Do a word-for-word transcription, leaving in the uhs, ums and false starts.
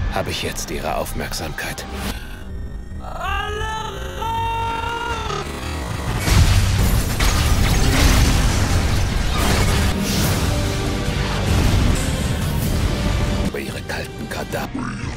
habe ich jetzt Ihre Aufmerksamkeit. Über Ihre kalten Kadaver.